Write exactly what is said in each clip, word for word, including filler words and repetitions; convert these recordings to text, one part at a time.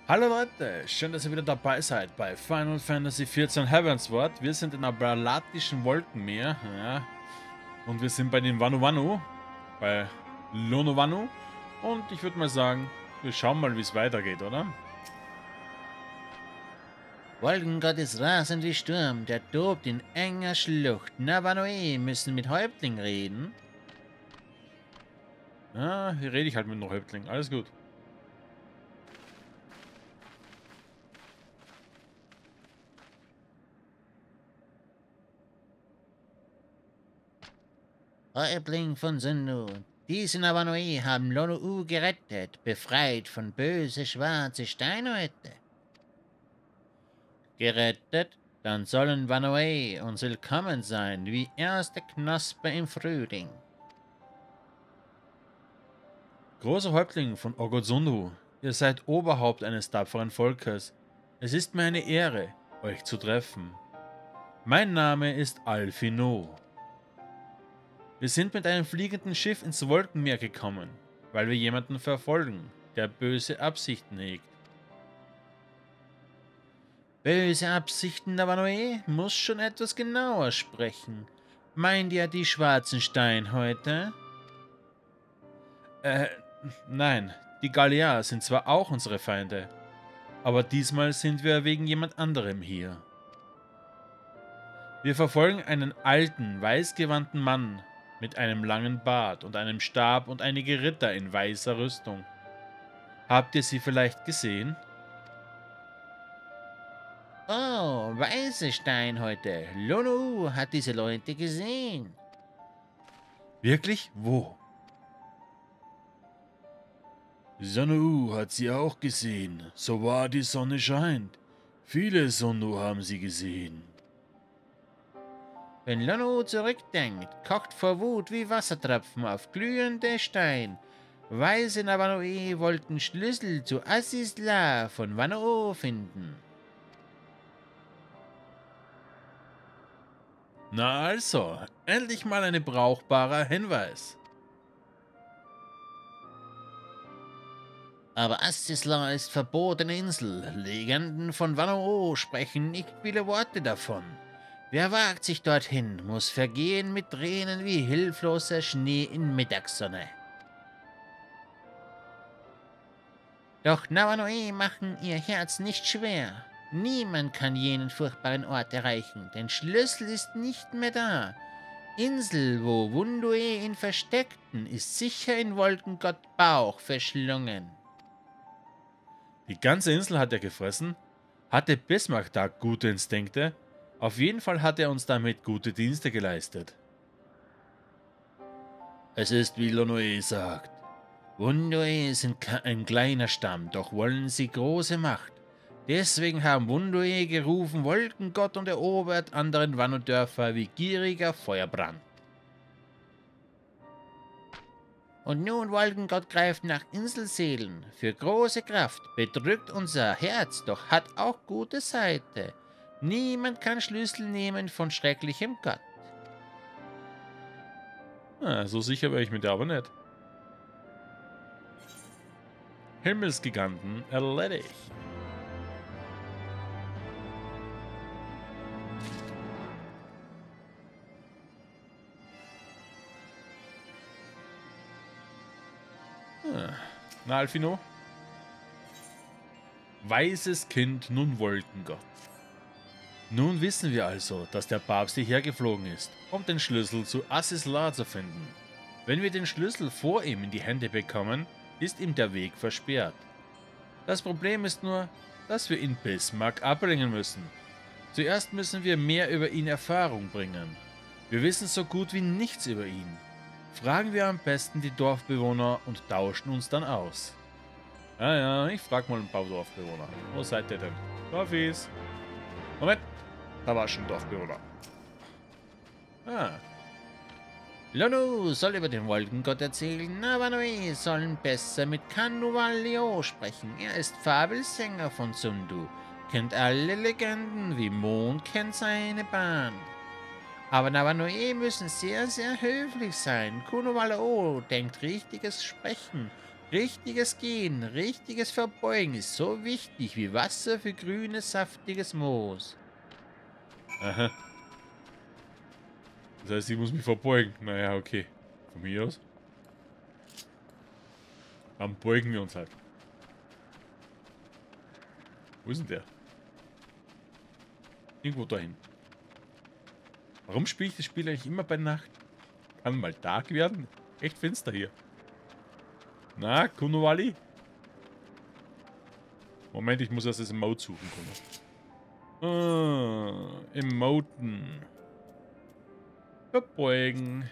Hallo Leute, schön, dass ihr wieder dabei seid bei Final Fantasy vierzehn Heavensward. Wir sind in einem balatischen Wolkenmeer, ja, und wir sind bei den Vanuatu, bei Lonovanu. Und ich würde mal sagen, wir schauen mal, wie es weitergeht, oder? Wolkengott ist rasend wie Sturm, der tobt in enger Schlucht. Navanoe müssen mit Häuptling reden. Ja, hier rede ich halt mit einem Häuptling, alles gut. Häuptling von Sundu. Diese Navanoe haben Lonou gerettet, befreit von böse schwarze Steinhäute. Gerettet? Dann sollen Vanoe uns willkommen sein, wie erste Knospe im Frühling. Großer Häuptling von Ogosundu, ihr seid Oberhaupt eines tapferen Volkes. Es ist mir eine Ehre, euch zu treffen. Mein Name ist Alfino. Wir sind mit einem fliegenden Schiff ins Wolkenmeer gekommen, weil wir jemanden verfolgen, der böse Absichten hegt. Böse Absichten, Navanoe? Muss schon etwas genauer sprechen. Meint ihr die schwarzen Steinhäute? Äh, nein, die Gallier sind zwar auch unsere Feinde, aber diesmal sind wir wegen jemand anderem hier. Wir verfolgen einen alten, weißgewandten Mann mit einem langen Bart und einem Stab und einige Ritter in weißer Rüstung. Habt ihr sie vielleicht gesehen? Oh, weiße Steinhäute. Lonou hat diese Leute gesehen. Wirklich? Wo? Sonu hat sie auch gesehen, so wahr die Sonne scheint. Viele Sonu haben sie gesehen. Wenn Lonou zurückdenkt, kocht vor Wut wie Wassertropfen auf glühende Stein. Weiße Navanoe wollten Schlüssel zu Assisla von Wanoo finden. Na also, endlich mal ein brauchbarer Hinweis. Aber Assisla ist verbotene Insel. Legenden von Wanoo sprechen nicht viele Worte davon. Wer wagt sich dorthin, muss vergehen mit Tränen wie hilfloser Schnee in Mittagssonne. Doch Navanoe machen ihr Herz nicht schwer. Niemand kann jenen furchtbaren Ort erreichen, denn Schlüssel ist nicht mehr da. Insel, wo Wundue ihn versteckten, ist sicher in Wolkengott Bauch verschlungen. Die ganze Insel hat er gefressen? Hatte Bismarck da gute Instinkte? Auf jeden Fall hat er uns damit gute Dienste geleistet. Es ist wie Lonoe sagt. Wundue sind ein kleiner Stamm, doch wollen sie große Macht. Deswegen haben Wundue gerufen, Wolkengott und erobert anderen Wano-Dörfer wie gieriger Feuerbrand. Und nun Wolkengott greift nach Inselseelen für große Kraft, bedrückt unser Herz, doch hat auch gute Seite. Niemand kann Schlüssel nehmen von schrecklichem Gott. Ah, so sicher wäre ich mit der aber nicht. Himmelsgiganten erledigt. Ah, na, Alfino? Weißes Kind, nun Wolkengott. Nun wissen wir also, dass der Papst hierher geflogen ist, um den Schlüssel zu Assisla zu finden. Wenn wir den Schlüssel vor ihm in die Hände bekommen, ist ihm der Weg versperrt. Das Problem ist nur, dass wir ihn Bismarck abbringen müssen. Zuerst müssen wir mehr über ihn Erfahrung bringen. Wir wissen so gut wie nichts über ihn. Fragen wir am besten die Dorfbewohner und tauschen uns dann aus. Ja, ja, ich frag mal ein paar Dorfbewohner. Wo seid ihr denn? Dorfis. Moment, da war schon ein Dorfbewohner. Ah, Lonou soll über den Wolkengott erzählen, Navanoe sollen besser mit Kanuvalio sprechen. Er ist Fabelsänger von Sundu, kennt alle Legenden, wie Mond kennt seine Bahn. Aber Navanoe müssen sehr, sehr höflich sein. Kunuvalio denkt richtiges Sprechen. Richtiges Gehen, richtiges Verbeugen ist so wichtig wie Wasser für grünes, saftiges Moos. Aha. Das heißt, ich muss mich verbeugen. Naja, okay. Von mir aus. Dann beugen wir uns halt. Wo ist denn der? Irgendwo dahin. Warum spiele ich das Spiel eigentlich immer bei Nacht? Kann mal Tag werden? Echt finster hier. Na, Kunowali? Moment, ich muss erst das Emote suchen können. Ah, Emoten. Verbeugen.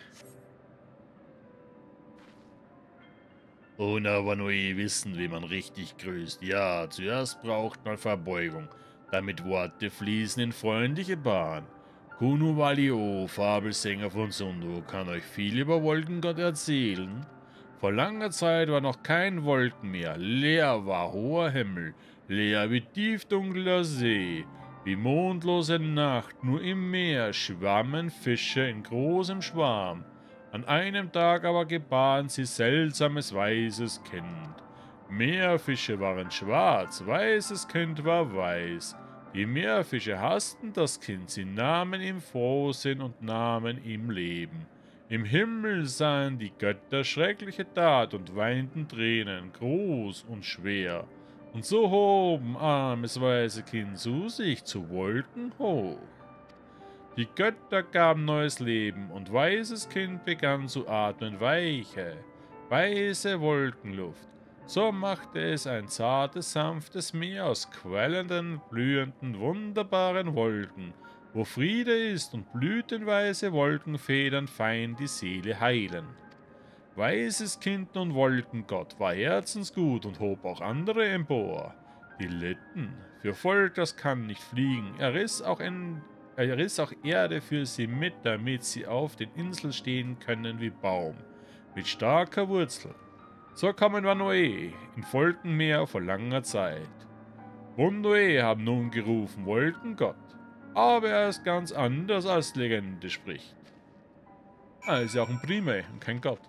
Onawanui wissen, wie man richtig grüßt. Ja, zuerst braucht man Verbeugung, damit Worte fließen in freundliche Bahn. Kunuwalio, Fabelsänger von Sundu, kann euch viel über Wolkengott erzählen. Vor langer Zeit war noch kein Wolkenmeer, leer war hoher Himmel, leer wie tiefdunkler See. Wie mondlose Nacht, nur im Meer schwammen Fische in großem Schwarm. An einem Tag aber gebaren sie seltsames weißes Kind. Meerfische waren schwarz, weißes Kind war weiß. Die Meerfische hassten das Kind, sie nahmen ihm Frohsinn und nahmen ihm Leben. Im Himmel sahen die Götter schreckliche Tat und weinten Tränen, groß und schwer. Und so hoben armes weiße Kind zu sich zu Wolken hoch. Die Götter gaben neues Leben und weißes Kind begann zu atmen weiche, weiße Wolkenluft. So machte es ein zartes, sanftes Meer aus quellenden, blühenden, wunderbaren Wolken, wo Friede ist und blütenweiße Wolkenfedern fein die Seele heilen. Weißes Kind und Wolkengott war herzensgut und hob auch andere empor. Die litten, für Volk, das kann nicht fliegen, er riss auch in Er riss auch Erde für sie mit, damit sie auf den Inseln stehen können wie Baum, mit starker Wurzel. So kamen Wanoe in Wolkenmeer vor langer Zeit. Wundoe haben nun gerufen, Wolkengott, aber er ist ganz anders, als Legende spricht. Er ist ja auch ein Prime und kein Gott.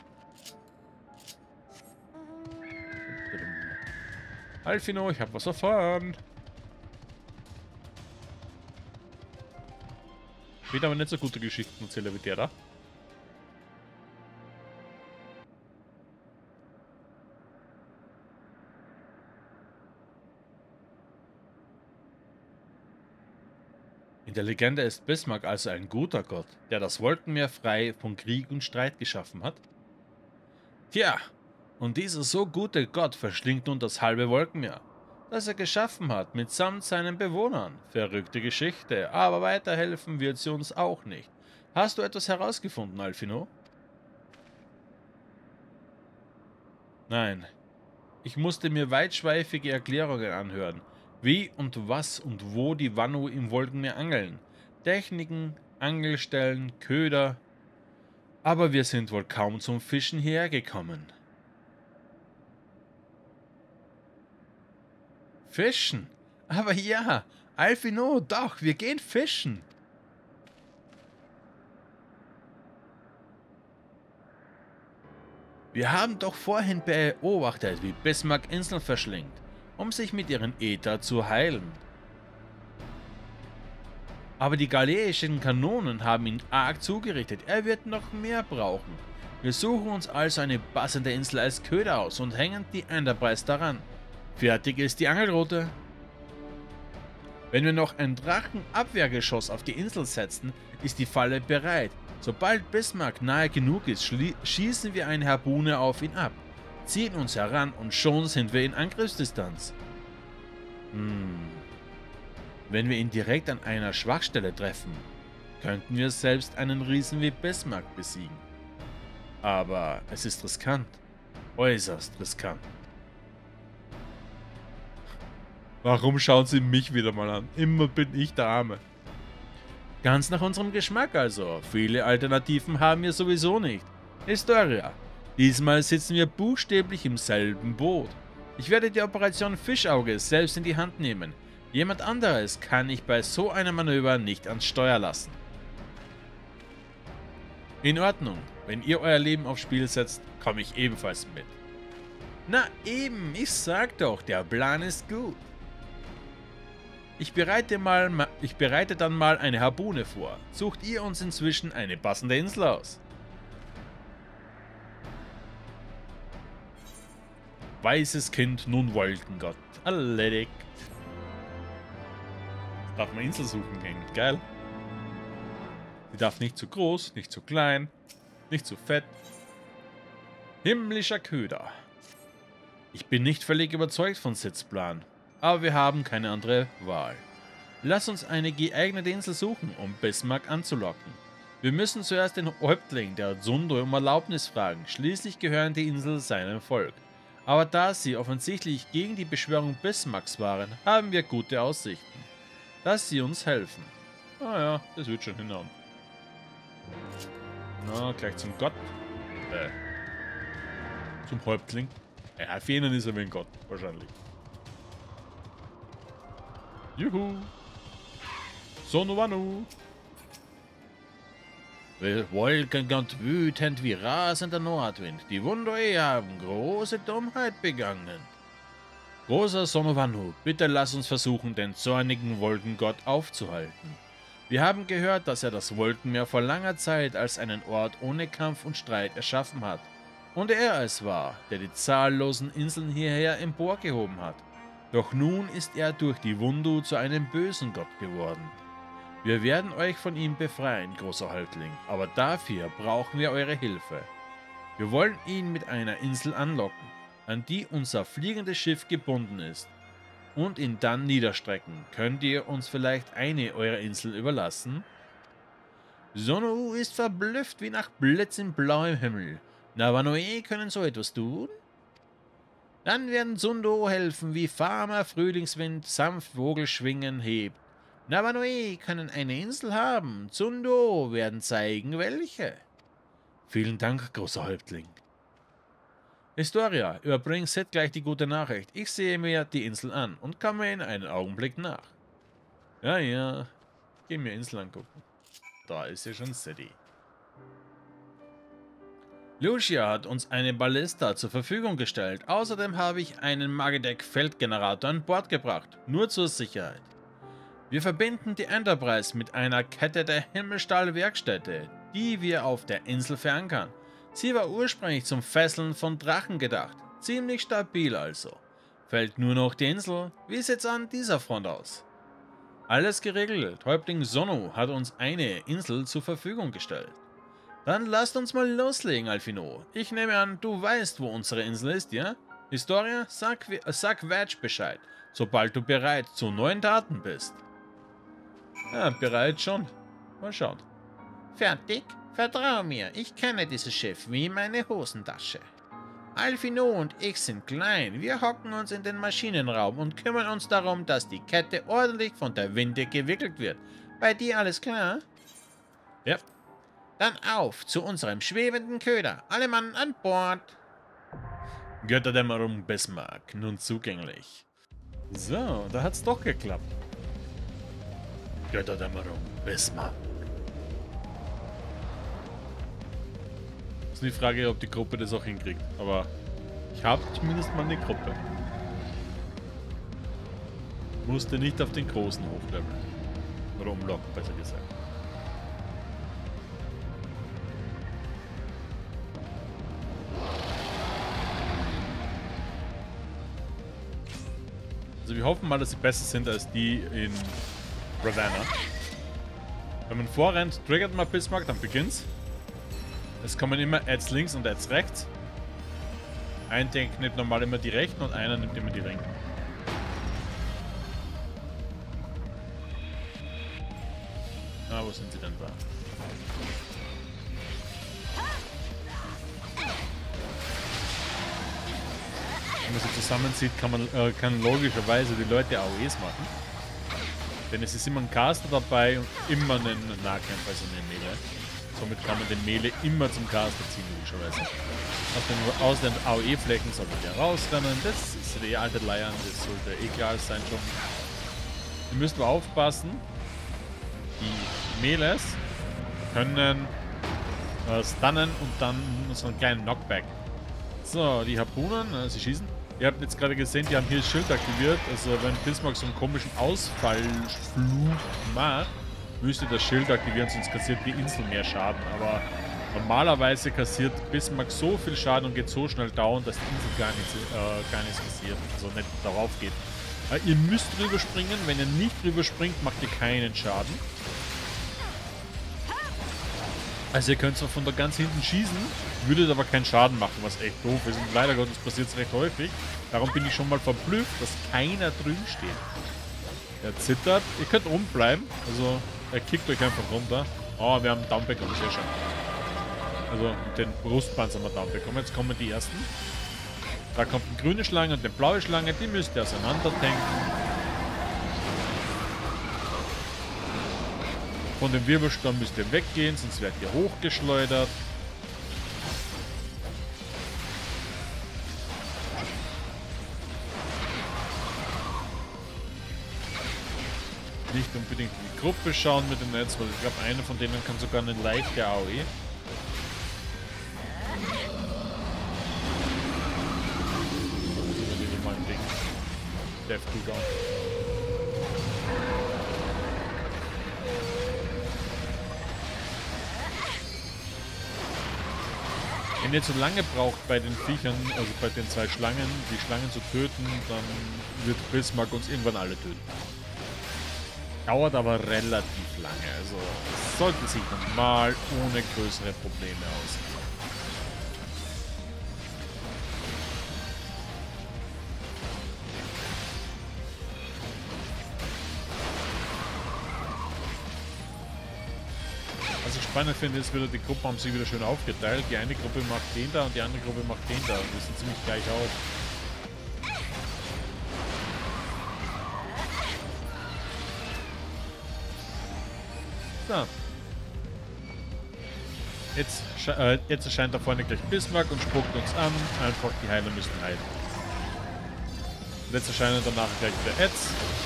Alfino, ich hab was erfahren. Wird aber nicht so gute Geschichten erzählen wie der da. In der Legende ist Bismarck also ein guter Gott, der das Wolkenmeer frei von Krieg und Streit geschaffen hat? Tja, und dieser so gute Gott verschlingt nun das halbe Wolkenmeer, das er geschaffen hat, mitsamt seinen Bewohnern. Verrückte Geschichte, aber weiterhelfen wird sie uns auch nicht. Hast du etwas herausgefunden, Alfino? Nein. Ich musste mir weitschweifige Erklärungen anhören, wie und was und wo die Wanu im Wolkenmeer angeln. Techniken, Angelstellen, Köder. Aber wir sind wohl kaum zum Fischen hergekommen. Fischen? Aber ja, Alfino, doch, wir gehen fischen. Wir haben doch vorhin beobachtet, wie Bismarck Inseln verschlingt, um sich mit ihren Äther zu heilen. Aber die galeischen Kanonen haben ihn arg zugerichtet, er wird noch mehr brauchen. Wir suchen uns also eine passende Insel als Köder aus und hängen die Enterprise daran. Fertig ist die Angelrute. Wenn wir noch ein Drachenabwehrgeschoss auf die Insel setzen, ist die Falle bereit. Sobald Bismarck nahe genug ist, schießen wir eine Harpune auf ihn ab, ziehen uns heran und schon sind wir in Angriffsdistanz. Hm. Wenn wir ihn direkt an einer Schwachstelle treffen, könnten wir selbst einen Riesen wie Bismarck besiegen. Aber es ist riskant. Äußerst riskant. Warum schauen Sie mich wieder mal an? Immer bin ich der Arme. Ganz nach unserem Geschmack also. Viele Alternativen haben wir sowieso nicht. Historia. Diesmal sitzen wir buchstäblich im selben Boot. Ich werde die Operation Fischauge selbst in die Hand nehmen. Jemand anderes kann ich bei so einem Manöver nicht ans Steuer lassen. In Ordnung. Wenn ihr euer Leben aufs Spiel setzt, komme ich ebenfalls mit. Na eben, ich sag doch, der Plan ist gut. Ich bereite, mal, ich bereite dann mal eine Harpune vor. Sucht ihr uns inzwischen eine passende Insel aus? Weißes Kind, nun Wolkengott. Erledigt. Darf man Insel suchen gehen. Geil. Sie darf nicht zu groß, nicht zu klein, nicht zu fett. Himmlischer Köder. Ich bin nicht völlig überzeugt von Sids Plan, aber wir haben keine andere Wahl. Lass uns eine geeignete Insel suchen, um Bismarck anzulocken. Wir müssen zuerst den Häuptling der Zundo um Erlaubnis fragen, schließlich gehören die Insel seinem Volk. Aber da sie offensichtlich gegen die Beschwörung Bismarcks waren, haben wir gute Aussichten, dass sie uns helfen. Ah ja, das wird schon hinhauen. Na, gleich zum Gott. Äh, zum Häuptling. Ja, für ihn ist er wie ein Gott, wahrscheinlich. Juhu. Sonowanu. Wolkengott wütend wie rasender Nordwind. Die Wundoe haben große Dummheit begangen. Großer Sonowanu, bitte lass uns versuchen, den zornigen Wolkengott aufzuhalten. Wir haben gehört, dass er das Wolkenmeer vor langer Zeit als einen Ort ohne Kampf und Streit erschaffen hat. Und er es war, der die zahllosen Inseln hierher emporgehoben hat. Doch nun ist er durch die Wundu zu einem bösen Gott geworden. Wir werden euch von ihm befreien, großer Häuptling, aber dafür brauchen wir eure Hilfe. Wir wollen ihn mit einer Insel anlocken, an die unser fliegendes Schiff gebunden ist, und ihn dann niederstrecken. Könnt ihr uns vielleicht eine eurer Inseln überlassen? Sonou ist verblüfft wie nach Blitz in blauem Himmel. Navanoe können so etwas tun? Dann werden Zundo helfen, wie farmer Frühlingswind sanft Vogelschwingen hebt. Navanoe können eine Insel haben, Zundo werden zeigen, welche. Vielen Dank, großer Häuptling. Historia, überbring Sid gleich die gute Nachricht. Ich sehe mir die Insel an und komme in einen Augenblick nach. Ja, ja, geh mir Insel angucken. Da ist ja schon City. Lucia hat uns eine Ballista zur Verfügung gestellt. Außerdem habe ich einen Magedek-Feldgenerator an Bord gebracht, nur zur Sicherheit. Wir verbinden die Enterprise mit einer Kette der Himmelstahl-Werkstätte, die wir auf der Insel verankern. Sie war ursprünglich zum Fesseln von Drachen gedacht. Ziemlich stabil also. Fällt nur noch die Insel. Wie sieht's an dieser Front aus? Alles geregelt. Häuptling Sonou hat uns eine Insel zur Verfügung gestellt. Dann lasst uns mal loslegen, Alphino. Ich nehme an, du weißt, wo unsere Insel ist, ja? Historia, sag, sag Wedge Bescheid, sobald du bereit zu neuen Taten bist. Ja, bereit schon. Mal schauen. Fertig? Vertrau mir, ich kenne dieses Schiff wie meine Hosentasche. Alphino und ich sind klein, wir hocken uns in den Maschinenraum und kümmern uns darum, dass die Kette ordentlich von der Winde gewickelt wird. Bei dir alles klar? Ja. Dann auf zu unserem schwebenden Köder. Alle Mann an Bord. Götterdämmerung Bismarck, nun zugänglich. So, da hat's doch geklappt. Götterdämmerung Bismarck. Ist die Frage, ob die Gruppe das auch hinkriegt. Aber ich habe zumindest mal eine Gruppe. Musste nicht auf den großen hochleveln. Oder umlocken, besser gesagt. Also wir hoffen mal, dass sie besser sind als die in Ravenna. Wenn man vorrennt, triggert man Bismarck, dann beginnt's. Es kommen immer Ads links und Ads rechts. Ein Tank nimmt normal immer die rechten und einer nimmt immer die linken. Ah, wo sind sie denn da? Wenn man sie zusammenzieht, kann man äh, kann logischerweise die Leute A O Es machen. Denn es ist immer ein Caster dabei und immer ein Nahkämpfer, also eine Melee. Somit kann man den Melee immer zum Caster ziehen, logischerweise. Aus den, aus den A O E-Flecken sollte der rausrennen. Das ist die alte Leiern, das sollte eh klar sein schon. Ihr müsst aber aufpassen. Die Melees können äh, stunnen und dann so einen kleinen Knockback So, die Harpunen, äh, sie schießen. Ihr habt jetzt gerade gesehen, die haben hier das Schild aktiviert. Also wenn Bismarck so einen komischen Ausfallflug macht, müsste das Schild aktivieren, sonst kassiert die Insel mehr Schaden. Aber normalerweise kassiert Bismarck so viel Schaden und geht so schnell down, dass die Insel gar nichts, äh, gar nichts kassiert. Also nicht darauf geht. Äh, ihr müsst drüber springen. Wenn ihr nicht drüber springt, macht ihr keinen Schaden. Also ihr könnt zwar von da ganz hinten schießen, würdet aber keinen Schaden machen, was echt doof ist. Und leider Gottes passiert es recht häufig. Darum bin ich schon mal verblüfft, dass keiner drüben steht. Er zittert. Ihr könnt oben bleiben. Also er kickt euch einfach runter. Oh, wir haben einen Down bekommen, sehr schön. Also mit den Brustpanzer haben wir Down bekommen. Jetzt kommen die ersten. Da kommt eine grüne Schlange und eine blaue Schlange. Die müsst ihr auseinander tanken. Von dem Wirbelsturm müsst ihr weggehen, sonst werdet ihr hochgeschleudert. Nicht unbedingt in die Gruppe schauen mit dem Netz, weil ich glaube, einer von denen kann sogar eine leichte A O E. Das ist mal ein Ding. Death to Down. Wenn ihr zu lange braucht bei den Viechern, also bei den zwei Schlangen, die Schlangen zu töten, dann wird Bismarck uns irgendwann alle töten. Dauert aber relativ lange, also es sollte sich normal ohne größere Probleme ausgehen. Was ich spannend finde, ist wieder, die Gruppen haben sich wieder schön aufgeteilt. Die eine Gruppe macht den da und die andere Gruppe macht den da. Und die sind ziemlich gleich auf. So. Jetzt, äh, jetzt erscheint da vorne gleich Bismarck und spuckt uns an. Einfach, die Heiler müssen heilen. Und jetzt erscheinen danach gleich wieder Ads.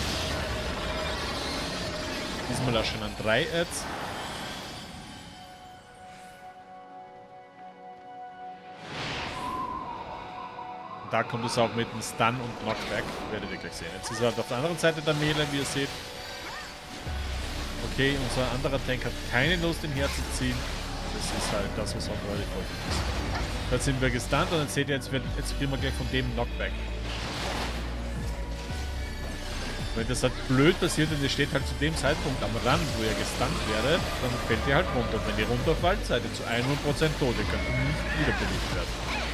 Diesmal erscheinen drei Ads. Da kommt es auch mit einem Stun und Knockback. Werdet ihr gleich sehen. Jetzt ist er halt auf der anderen Seite der Melee, wie ihr seht. Okay, unser anderer Tank hat keine Lust, den herzuziehen. Das ist halt das, was auch relativ häufig ist. Jetzt sind wir gestunt und jetzt seht ihr, jetzt, wird, jetzt kriegen wir gleich von dem Knockback. Wenn das halt blöd passiert und ihr steht halt zu dem Zeitpunkt am Rand, wo ihr gestunt werdet, dann fällt ihr halt runter. Und wenn ihr runterfallt, seid ihr zu hundert Prozent tot. Ihr könnt nicht wiederbelebt werden.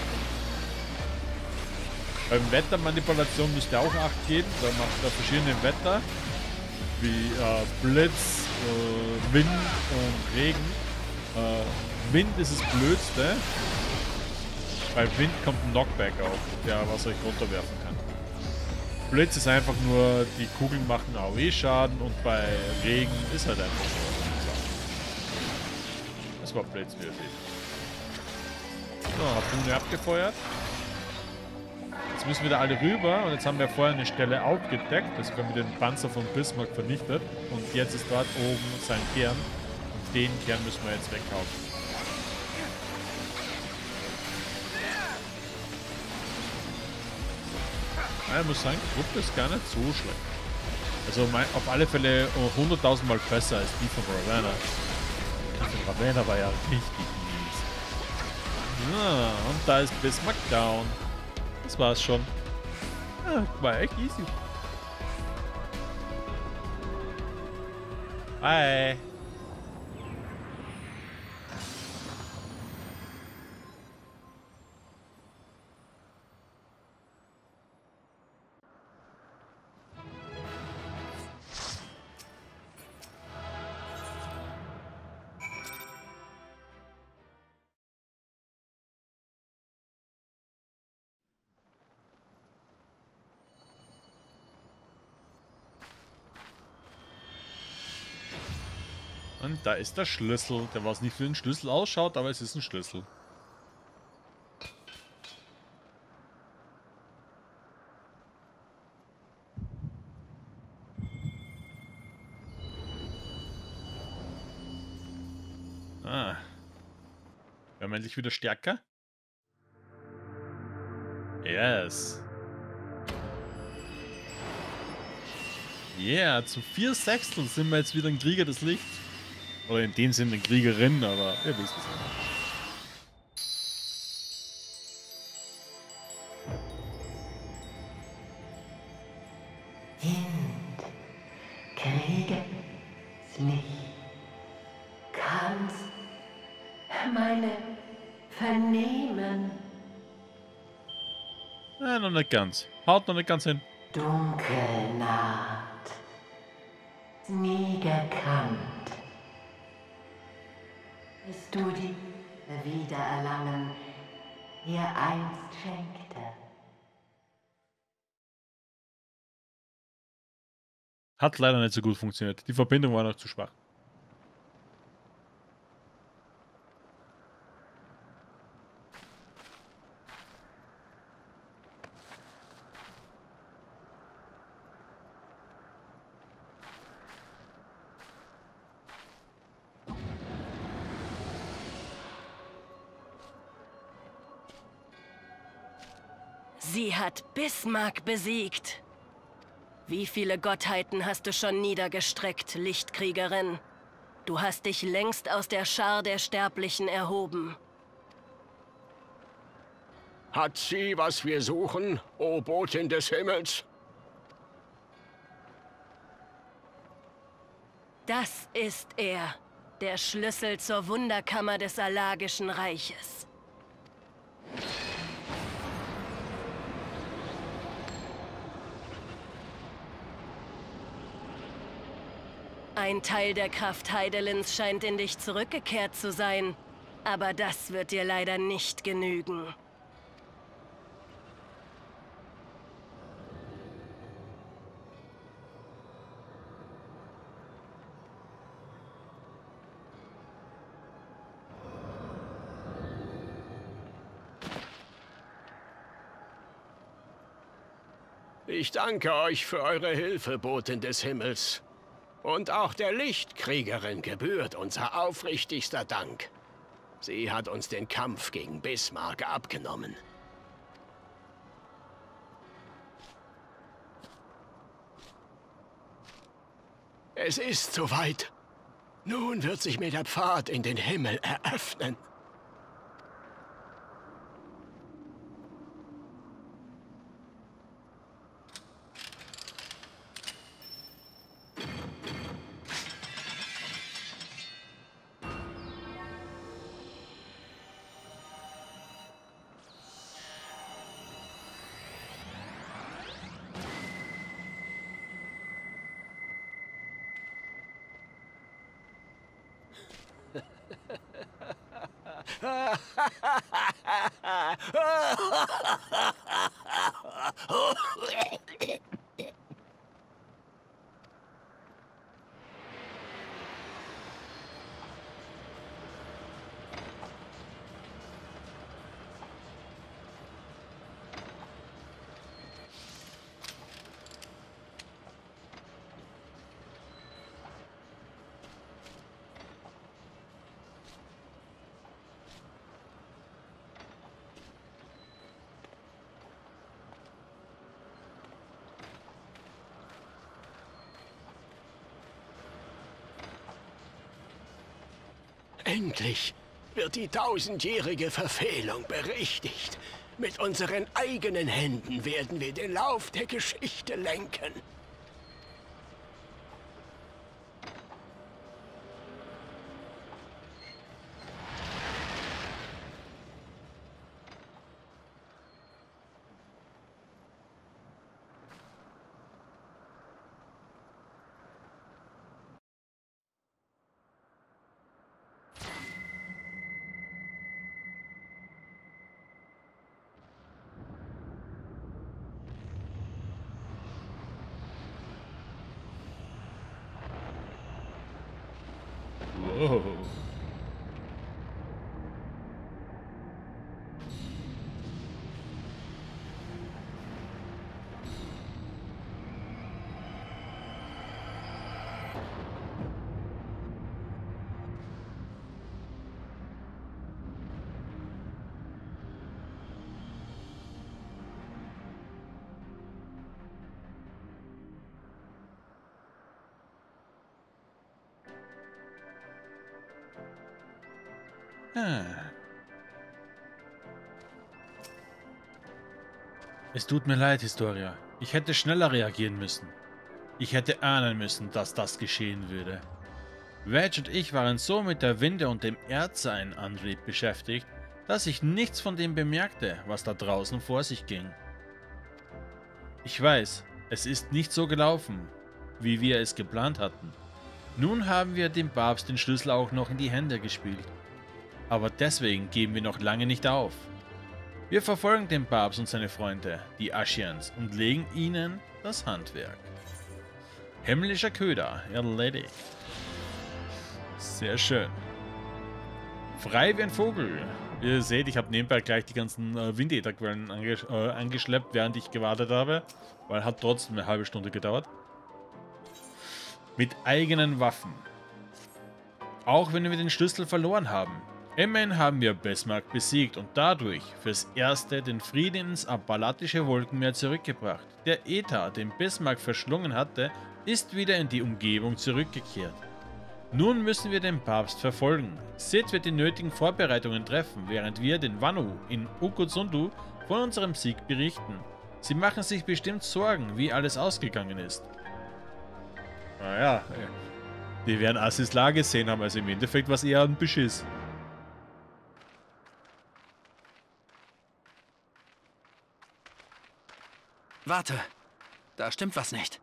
Beim Wettermanipulation müsst ihr auch Acht geben. Da macht ihr verschiedene Wetter, wie äh, Blitz, äh, Wind und Regen. Äh, Wind ist das Blödste. Bei Wind kommt ein Knockback auf, der was euch runterwerfen kann. Blitz ist einfach nur, die Kugeln machen A O E-Schaden und bei Regen ist halt einfach so. Das war Blitz, wie ihr seht. So, Harpune abgefeuert. Jetzt müssen wir da alle rüber und jetzt haben wir vorher eine Stelle aufgedeckt, das wir mit dem Panzer von Bismarck vernichtet und jetzt ist dort oben sein Kern und den Kern müssen wir jetzt weghauen. Ja, ich muss sagen, die Gruppe ist gar nicht so schlecht. Also mein, auf alle Fälle hunderttausend Mal besser als die von Ravenna. Die von Ravenna war ja richtig mies. Ja, und da ist Bismarck down. Das war's schon. Ja, war echt easy. Bye. Und da ist der Schlüssel, der was nicht wie ein Schlüssel ausschaut, aber es ist ein Schlüssel. Ah. Werden wir endlich wieder stärker? Yes. Yeah, zu vier Sechstel sind wir jetzt wieder ein Krieger des Lichts. Oder in dem Sinne eine Kriegerin, aber ihr wisst es ja. Wind, Krieger, Licht, kannst meine vernehmen. Nein, noch nicht ganz. Haut noch nicht ganz hin. Dunkel naht, nie gekannt. Bis du die Wiedererlangen ihr einst schenkte. Hat leider nicht so gut funktioniert. Die Verbindung war noch zu schwach. Sie hat Bismarck besiegt. Wie viele Gottheiten hast du schon niedergestreckt, Lichtkriegerin? Du hast dich längst aus der Schar der Sterblichen erhoben. Hat sie, was wir suchen, o Botin des Himmels? Das ist er, der Schlüssel zur Wunderkammer des Allergischen Reiches. Ein Teil der Kraft Heidelins scheint in dich zurückgekehrt zu sein. Aber das wird dir leider nicht genügen. Ich danke euch für eure Hilfe, Botin des Himmels. Und auch der Lichtkriegerin gebührt unser aufrichtigster Dank. Sie hat uns den Kampf gegen Bismarck abgenommen. Es ist soweit. Nun wird sich mir der Pfad in den Himmel eröffnen. Endlich wird die tausendjährige Verfehlung berichtigt. Mit unseren eigenen Händen werden wir den Lauf der Geschichte lenken. Whoa. Ah. Es tut mir leid, Historia. Ich hätte schneller reagieren müssen. Ich hätte ahnen müssen, dass das geschehen würde. Wedge und ich waren so mit der Winde und dem Erdsein-Antrieb beschäftigt, dass ich nichts von dem bemerkte, was da draußen vor sich ging. Ich weiß, es ist nicht so gelaufen, wie wir es geplant hatten. Nun haben wir dem Papst den Schlüssel auch noch in die Hände gespielt. Aber deswegen geben wir noch lange nicht auf. Wir verfolgen den Papst und seine Freunde, die Ashians, und legen ihnen das Handwerk. Himmlischer Köder, erledigt. Sehr schön. Frei wie ein Vogel. Ihr seht, ich habe nebenbei gleich die ganzen äh, Windätherquellen anges äh, angeschleppt, während ich gewartet habe. Weil hat trotzdem eine halbe Stunde gedauert. Mit eigenen Waffen. Auch wenn wir den Schlüssel verloren haben. Immerhin haben wir Bismarck besiegt und dadurch fürs Erste den Frieden ins Appalatische Wolkenmeer zurückgebracht. Der Äther, den Bismarck verschlungen hatte, ist wieder in die Umgebung zurückgekehrt. Nun müssen wir den Papst verfolgen. Sid wird die nötigen Vorbereitungen treffen, während wir den Wanu in Ukotsundu von unserem Sieg berichten. Sie machen sich bestimmt Sorgen, wie alles ausgegangen ist. Naja, die werden Assis Lage gesehen haben, also im Endeffekt war es eher ein Beschiss. Warte, da stimmt was nicht.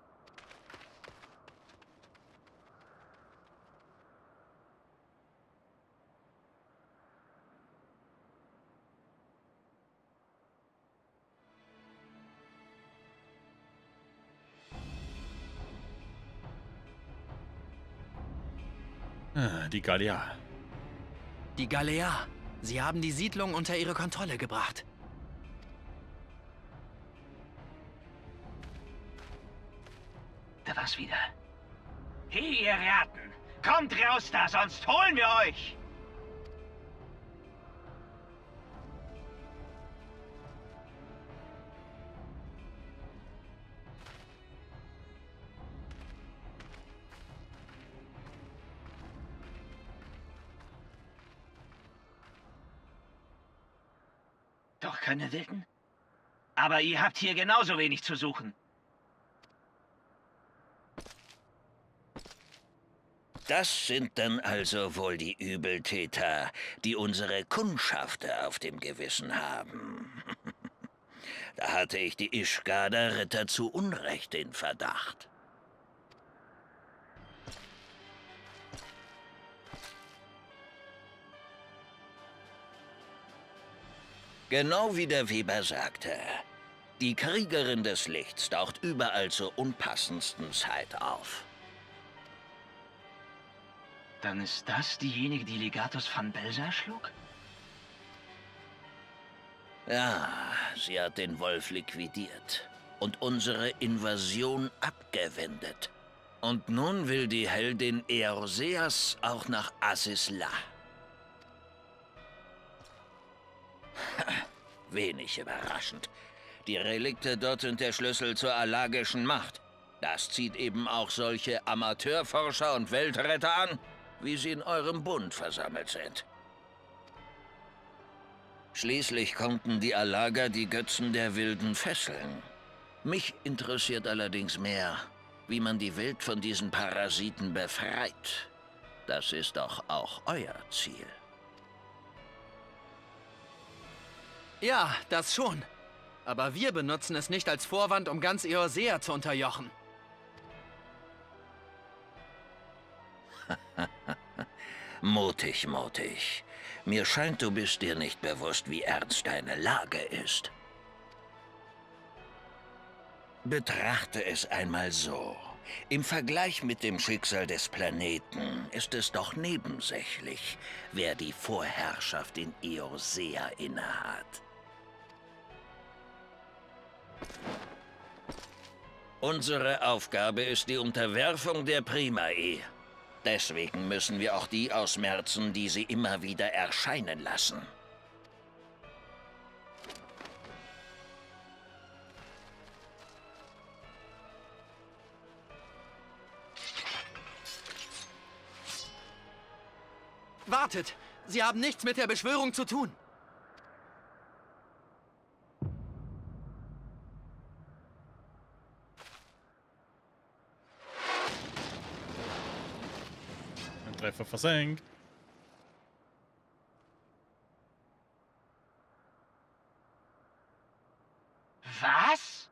Ah, die Gallia. Die Galea. Sie haben die Siedlung unter ihre Kontrolle gebracht. Da war's wieder. Hey, ihr Ratten! Kommt raus da, sonst holen wir euch! Doch keine Wilden? Aber ihr habt hier genauso wenig zu suchen. Das sind dann also wohl die Übeltäter, die unsere Kundschafter auf dem Gewissen haben. Da hatte ich die Ishgada-Ritter zu Unrecht in Verdacht. Genau wie der Weber sagte, die Kriegerin des Lichts taucht überall zur unpassendsten Zeit auf. Dann ist das diejenige, die Legatus van Belsa schlug? Ja, sie hat den Wolf liquidiert und unsere Invasion abgewendet. Und nun will die Heldin Eorzeas auch nach Asisla. Wenig überraschend. Die Relikte dort sind der Schlüssel zur alagischen Macht. Das zieht eben auch solche Amateurforscher und Weltretter an, wie sie in eurem Bund versammelt sind. Schließlich konnten die Alaga die Götzen der Wilden fesseln. Mich interessiert allerdings mehr, wie man die Welt von diesen Parasiten befreit. Das ist doch auch euer Ziel. Ja, das schon. Aber wir benutzen es nicht als Vorwand, um ganz Eorzea zu unterjochen. Mutig, mutig. Mir scheint, du bist dir nicht bewusst, wie ernst deine Lage ist. Betrachte es einmal so. Im Vergleich mit dem Schicksal des Planeten ist es doch nebensächlich, wer die Vorherrschaft in Eorzea innehat. Unsere Aufgabe ist die Unterwerfung der Primae. Deswegen müssen wir auch die ausmerzen, die sie immer wieder erscheinen lassen. Wartet! Sie haben nichts mit der Beschwörung zu tun. Ein Treffer versenkt. Was?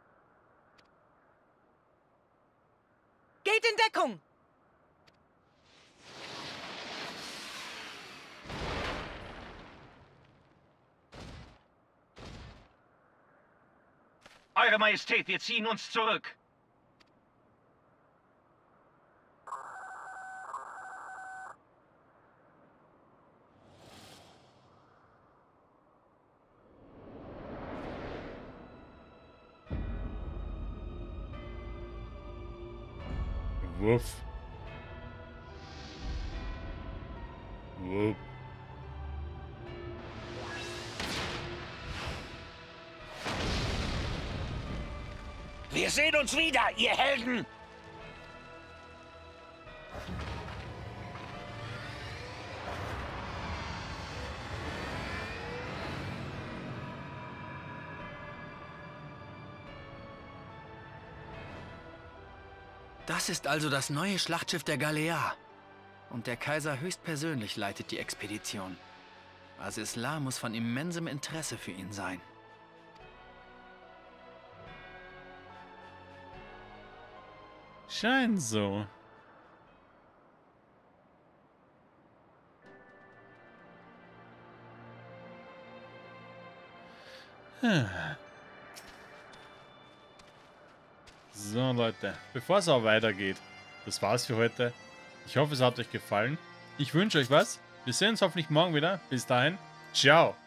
Geht in Deckung! Eure Majestät, wir ziehen uns zurück. Wuff. Wupp. Wir sehen uns wieder, ihr Helden! Das ist also das neue Schlachtschiff der Galea. Und der Kaiser höchstpersönlich leitet die Expedition. Aziz-La muss von immensem Interesse für ihn sein. Scheint so. So, Leute, bevor es auch weitergeht, das war's für heute. Ich hoffe, es hat euch gefallen. Ich wünsche euch was. Wir sehen uns hoffentlich morgen wieder. Bis dahin, ciao.